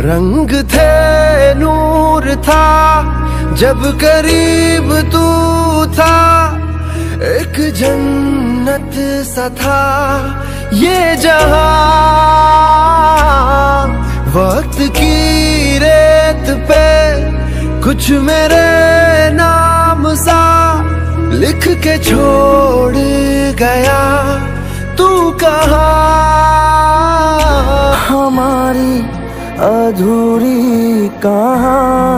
रंग थे नूर था जब करीब तू था, एक जन्नत सा था ये जहां। वक्त की रेत पे कुछ मेरे नाम सा लिख के छोड़ गया तू कहाँ। हमारी अधूरी कहानी